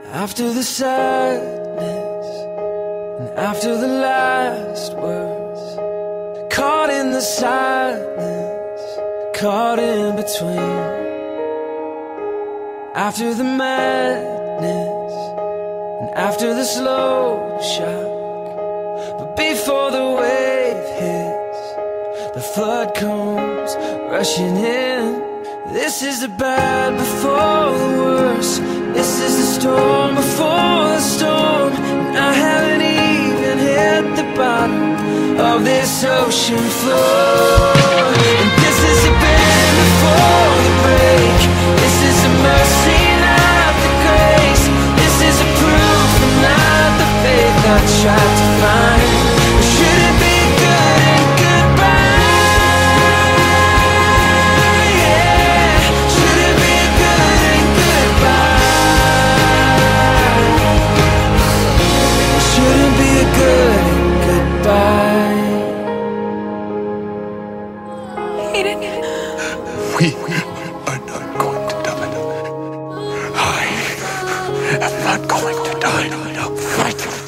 After the sadness and after the last words, caught in the silence, caught in between. After the madness and after the slow shock, but before the wave hits, the flood comes rushing in. This is the bad before the worst. This is the storm before the storm. And I haven't even hit the bottom of this ocean floor. And this is the bend before the break. This is the mercy, not the grace. This is the proof and not the faith I tried to find. Should it be good and goodbye? Yeah. Should it be good and goodbye? Should it be a good and goodbye? We are not going to die. I am not going to die. Fight.